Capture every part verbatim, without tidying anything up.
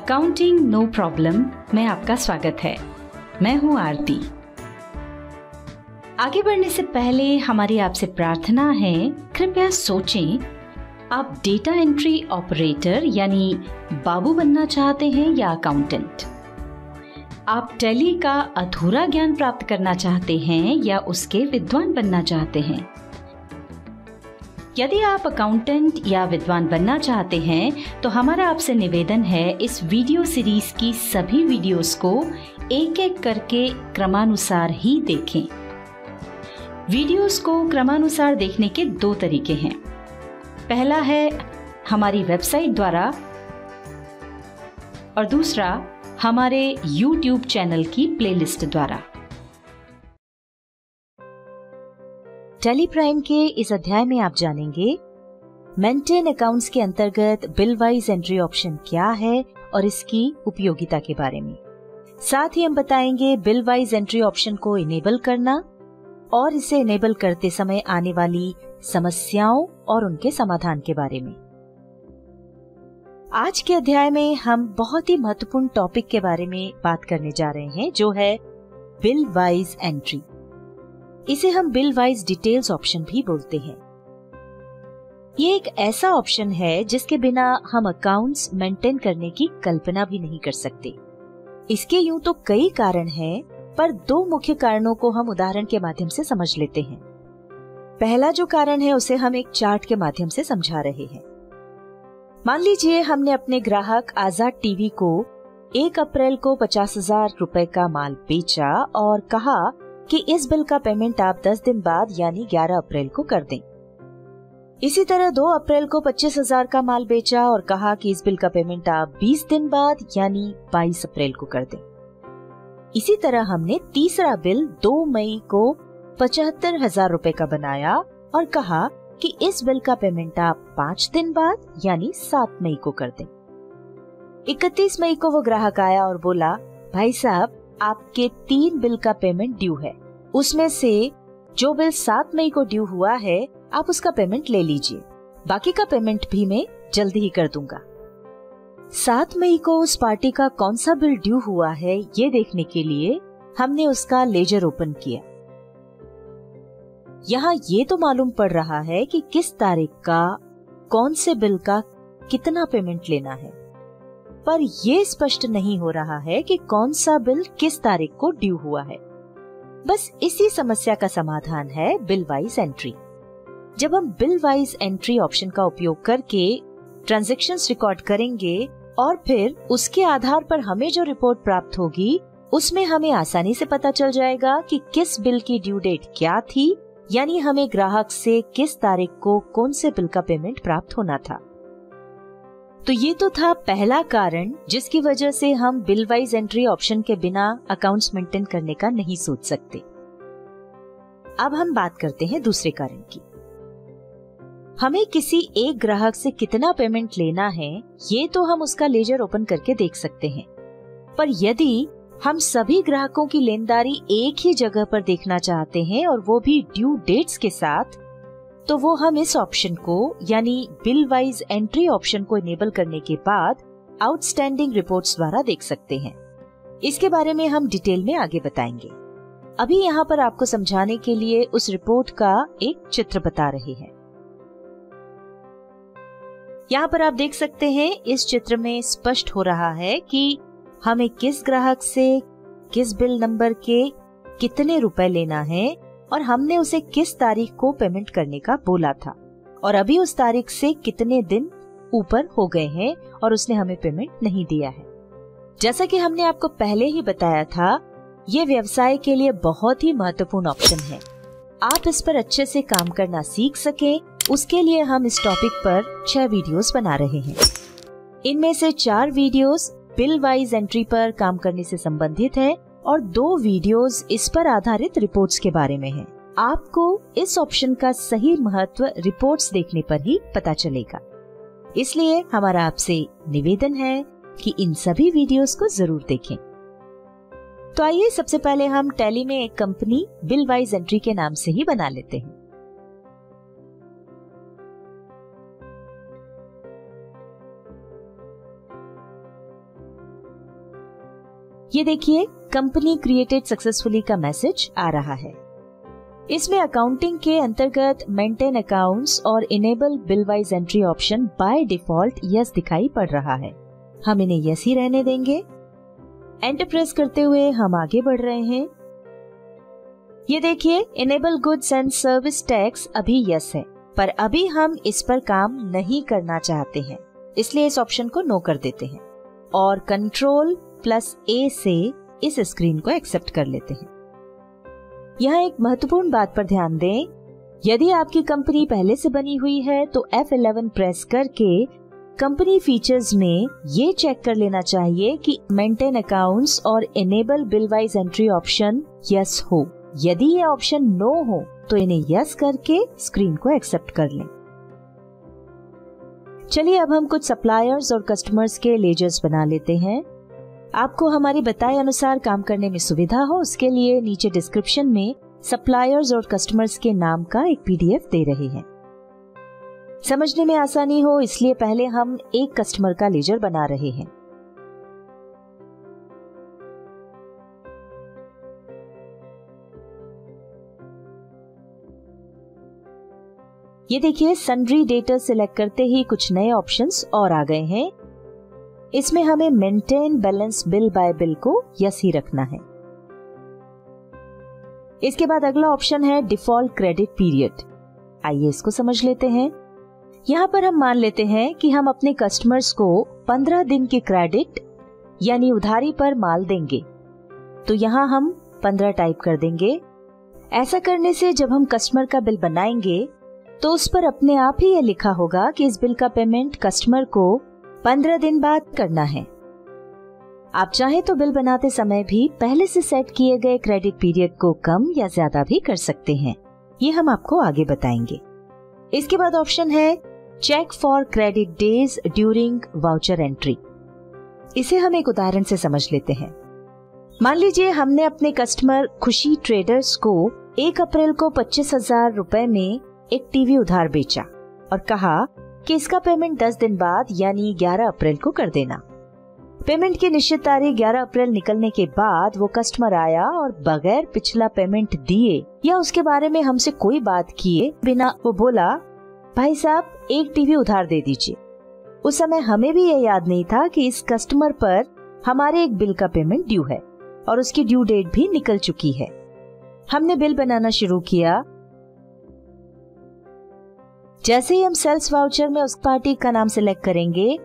Accounting no problem में आपका स्वागत है। मैं हूं आरती। आगे बढ़ने से पहले हमारी आपसे प्रार्थना है, कृपया सोचें, आप डेटा एंट्री ऑपरेटर यानी बाबू बनना चाहते हैं या अकाउंटेंट? आप टैली का अधूरा ज्ञान प्राप्त करना चाहते हैं या उसके विद्वान बनना चाहते हैं? यदि आप अकाउंटेंट या विद्वान बनना चाहते हैं तो हमारा आपसे निवेदन है, इस वीडियो सीरीज की सभी वीडियोस को एक एक करके क्रमानुसार ही देखें। वीडियोस को क्रमानुसार देखने के दो तरीके हैं। पहला है हमारी वेबसाइट द्वारा और दूसरा हमारे यूट्यूब चैनल की प्लेलिस्ट द्वारा। टैली प्राइम के इस अध्याय में आप जानेंगे मेंटेन अकाउंट्स के अंतर्गत बिल वाइज एंट्री ऑप्शन क्या है और इसकी उपयोगिता के बारे में। साथ ही हम बताएंगे बिल वाइज एंट्री ऑप्शन को इनेबल करना और इसे इनेबल करते समय आने वाली समस्याओं और उनके समाधान के बारे में। आज के अध्याय में हम बहुत ही महत्वपूर्ण टॉपिक के बारे में बात करने जा रहे हैं, जो है बिल वाइज एंट्री। इसे हम बिल वाइज डिटेल्स ऑप्शन भी बोलते हैं। ये एक ऐसा ऑप्शन है जिसके बिना हम अकाउंट्स मेंटेन करने की कल्पना भी नहीं कर सकते। इसके यूं तो कई कारण हैं, पर दो मुख्य कारणों को हम उदाहरण के माध्यम से समझ लेते हैं। पहला जो कारण है उसे हम एक चार्ट के माध्यम से समझा रहे हैं। मान लीजिए हमने अपने ग्राहक आजाद टीवी को एक अप्रैल को पचास हजार रुपए का माल बेचा और कहा कि इस बिल का पेमेंट आप दस दिन बाद यानी ग्यारह अप्रैल को कर दें। इसी तरह दो अप्रैल को पच्चीस हजार का माल बेचा और कहा कि इस बिल का पेमेंट आप बीस दिन बाद यानी बाईस अप्रैल को कर दें। इसी तरह हमने तीसरा बिल दो मई को पचहत्तर हजार रूपए का बनाया और कहा कि इस बिल का पेमेंट आप पाँच दिन बाद यानी सात मई को कर दें। इकतीस मई को वो ग्राहक आया और बोला, भाई साहब आपके तीन बिल का पेमेंट ड्यू है, उसमें से जो बिल सात मई को ड्यू हुआ है आप उसका पेमेंट ले लीजिए, बाकी का पेमेंट भी मैं जल्दी ही कर दूंगा। सात मई को उस पार्टी का कौन सा बिल ड्यू हुआ है ये देखने के लिए हमने उसका लेजर ओपन किया। यहाँ ये तो मालूम पड़ रहा है कि किस तारीख का कौन से बिल का कितना पेमेंट लेना है, पर यह स्पष्ट नहीं हो रहा है कि कौन सा बिल किस तारीख को ड्यू हुआ है। बस इसी समस्या का समाधान है बिल वाइज एंट्री। जब हम बिल वाइज एंट्री ऑप्शन का उपयोग करके ट्रांजैक्शंस रिकॉर्ड करेंगे और फिर उसके आधार पर हमें जो रिपोर्ट प्राप्त होगी उसमें हमें आसानी से पता चल जाएगा कि किस बिल की ड्यू डेट क्या थी, यानी हमें ग्राहक से किस तारीख को कौन से बिल का पेमेंट प्राप्त होना था। तो ये तो था पहला कारण जिसकी वजह से हम बिल वाइज एंट्री ऑप्शन के बिना अकाउंट्स मेंटेन करने का नहीं सोच सकते। अब हम बात करते हैं दूसरे कारण की। हमें किसी एक ग्राहक से कितना पेमेंट लेना है ये तो हम उसका लेजर ओपन करके देख सकते हैं, पर यदि हम सभी ग्राहकों की लेनदारी एक ही जगह पर देखना चाहते हैं और वो भी ड्यू डेट्स के साथ, तो वो हम इस ऑप्शन को यानी बिल वाइज एंट्री ऑप्शन को इनेबल करने के बाद आउटस्टैंडिंग रिपोर्ट्स द्वारा देख सकते हैं। इसके बारे में हम डिटेल में आगे बताएंगे। अभी यहाँ पर आपको समझाने के लिए उस रिपोर्ट का एक चित्र बता रहे हैं। यहाँ पर आप देख सकते हैं, इस चित्र में स्पष्ट हो रहा है कि हमें किस ग्राहक से किस बिल नंबर के कितने रुपए लेना है और हमने उसे किस तारीख को पेमेंट करने का बोला था और अभी उस तारीख से कितने दिन ऊपर हो गए हैं और उसने हमें पेमेंट नहीं दिया है। जैसा कि हमने आपको पहले ही बताया था, ये व्यवसाय के लिए बहुत ही महत्वपूर्ण ऑप्शन है। आप इस पर अच्छे से काम करना सीख सकें, उसके लिए हम इस टॉपिक पर छह वीडियोस बना रहे हैं। इनमें से चार वीडियोस बिल वाइज एंट्री पर काम करने से संबंधित है और दो वीडियोस इस पर आधारित रिपोर्ट्स के बारे में हैं। आपको इस ऑप्शन का सही महत्व रिपोर्ट्स देखने पर ही पता चलेगा। इसलिए हमारा आपसे निवेदन है कि इन सभी वीडियोस को जरूर देखें। तो आइए सबसे पहले हम टैली में एक कंपनी बिल वाइज एंट्री के नाम से ही बना लेते हैं। ये देखिए कंपनी क्रिएटेड सक्सेसफुली का मैसेज आ रहा है। इसमें अकाउंटिंग के अंतर्गत मेंटेन अकाउंट्स और enable bill wise entry option by default yes दिखाई पड़ रहा है। हम इन्हें यस ही रहने देंगे। एंटर प्रेस करते हुए हम आगे बढ़ रहे हैं। ये देखिए enable goods and service tax अभी यस है, पर अभी हम इस पर काम नहीं करना चाहते हैं, इसलिए इस ऑप्शन को नो कर देते हैं और कंट्रोल प्लस ए से इस स्क्रीन को एक्सेप्ट कर लेते हैं। यहाँ एक महत्वपूर्ण बात पर ध्यान दें, यदि आपकी कंपनी पहले से बनी हुई है तो एफ इलेवन प्रेस करके कंपनी फीचर्स में ये चेक कर लेना चाहिए कि मेंटेन अकाउंट्स और enable bill wise entry option yes हो। यदि ये ऑप्शन नो हो तो इन्हें यस करके स्क्रीन को एक्सेप्ट कर लें। चलिए अब हम कुछ सप्लायर्स और कस्टमर्स के लेजर्स बना लेते हैं। आपको हमारे बताए अनुसार काम करने में सुविधा हो, उसके लिए नीचे डिस्क्रिप्शन में सप्लायर्स और कस्टमर्स के नाम का एक पीडीएफ दे रहे हैं। समझने में आसानी हो इसलिए पहले हम एक कस्टमर का लेजर बना रहे हैं। ये देखिए सन्ड्री डेटा सिलेक्ट करते ही कुछ नए ऑप्शंस और आ गए हैं। इसमें हमें maintain balance bill by bill को यस ही रखना है। इसके बाद अगला ऑप्शन है डिफॉल्ट क्रेडिट पीरियड। आइए इसको समझ लेते हैं। यहाँ पर हम मान लेते हैं कि हम अपने कस्टमर्स को पंद्रह दिन के क्रेडिट यानी उधारी पर माल देंगे, तो यहाँ हम पंद्रह टाइप कर देंगे। ऐसा करने से जब हम कस्टमर का बिल बनाएंगे तो उस पर अपने आप ही ये लिखा होगा कि इस बिल का पेमेंट कस्टमर को पंद्रह दिन बाद करना है। आप चाहे तो बिल बनाते समय भी पहले से सेट किए गए क्रेडिट पीरियड को कम या ज्यादा भी कर सकते हैं, ये हम आपको आगे बताएंगे। इसके बाद ऑप्शन है check for credit days during voucher entry. इसे हम एक उदाहरण से समझ लेते हैं। मान लीजिए हमने अपने कस्टमर खुशी ट्रेडर्स को एक अप्रैल को पच्चीस हजार रूपए में एक टीवी उधार बेचा और कहा कि इसका पेमेंट दस दिन बाद यानी ग्यारह अप्रैल को कर देना। पेमेंट की निश्चित तारीख ग्यारह अप्रैल निकलने के बाद वो कस्टमर आया और बगैर पिछला पेमेंट दिए या उसके बारे में हमसे कोई बात किए बिना वो बोला, भाई साहब एक टीवी उधार दे दीजिए। उस समय हमें भी ये याद नहीं था कि इस कस्टमर पर हमारे एक बिल का पेमेंट ड्यू है और उसकी ड्यू डेट भी निकल चुकी है। हमने बिल बनाना शुरू किया। जैसे ही हम सेल्स वाउचर में उस पार्टी का नाम सिलेक्ट करेंगे,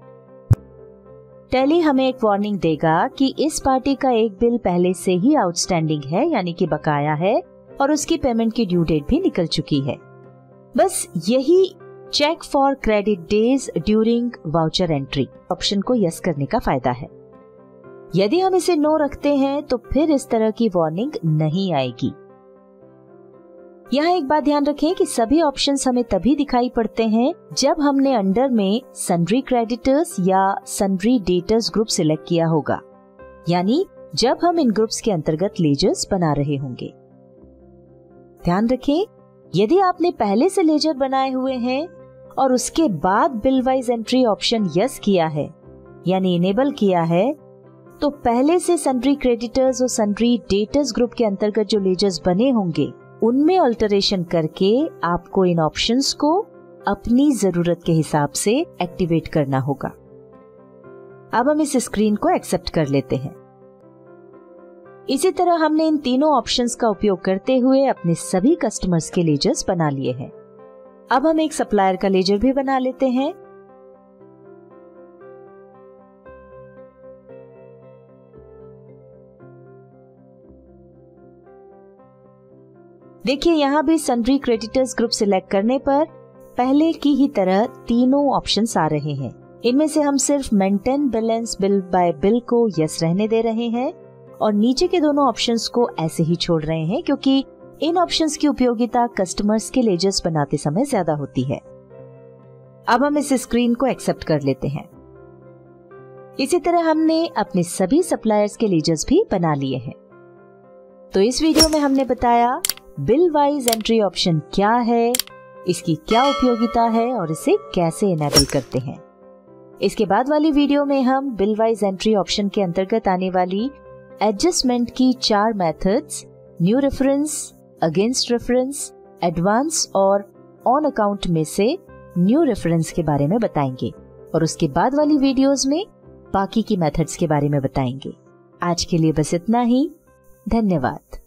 टैली हमें एक वार्निंग देगा कि इस पार्टी का एक बिल पहले से ही आउटस्टैंडिंग है यानी कि बकाया है और उसकी पेमेंट की ड्यू डेट भी निकल चुकी है। बस यही check for credit days during voucher entry option को यस करने का फायदा है। यदि हम इसे नो रखते हैं तो फिर इस तरह की वार्निंग नहीं आएगी। यहाँ एक बात ध्यान रखें कि सभी ऑप्शंस हमें तभी दिखाई पड़ते हैं जब हमने अंडर में सन्ड्री क्रेडिटर्स या सन्ड्री डेटर्स ग्रुप सिलेक्ट किया होगा, यानी जब हम इन ग्रुप्स के अंतर्गत लेजर्स बना रहे होंगे। ध्यान रखें, यदि आपने पहले से लेजर बनाए हुए हैं और उसके बाद bill wise entry option yes किया है यानी इनेबल किया है, तो पहले से सन्ड्री क्रेडिटर्स और सन्ड्री डेटर्स ग्रुप के अंतर्गत जो लेजर्स बने होंगे उनमें अल्टरेशन करके आपको इन ऑप्शंस को अपनी जरूरत के हिसाब से एक्टिवेट करना होगा। अब हम इस स्क्रीन को एक्सेप्ट कर लेते हैं। इसी तरह हमने इन तीनों ऑप्शंस का उपयोग करते हुए अपने सभी कस्टमर्स के लेजर्स बना लिए हैं। अब हम एक सप्लायर का लेजर भी बना लेते हैं। देखिए यहाँ भी सन्ड्री क्रेडिटर्स ग्रुप सिलेक्ट करने पर पहले की ही तरह तीनों ऑप्शंस आ रहे हैं। इनमें से हम सिर्फ maintain balance bill by bill को यस रहने दे रहे हैं और नीचे के दोनों ऑप्शंस को ऐसे ही छोड़ रहे हैं क्योंकि इन ऑप्शंस की उपयोगिता कस्टमर्स के लेजर्स बनाते समय ज्यादा होती है। अब हम इस स्क्रीन को एक्सेप्ट कर लेते हैं। इसी तरह हमने अपने सभी सप्लायर्स के लेजर्स भी बना लिए हैं। तो इस वीडियो में हमने बताया बिल वाइज एंट्री ऑप्शन क्या है, इसकी क्या उपयोगिता है और इसे कैसे इनेबल करते हैं। इसके बाद वाली वीडियो में हम बिल वाइज एंट्री ऑप्शन के अंतर्गत आने वाली एडजस्टमेंट की चार methods, new reference, against reference, advance और ऑन अकाउंट में से न्यू रेफरेंस के बारे में बताएंगे और उसके बाद वाली वीडियोस में बाकी की मेथड्स के बारे में बताएंगे। आज के लिए बस इतना ही। धन्यवाद।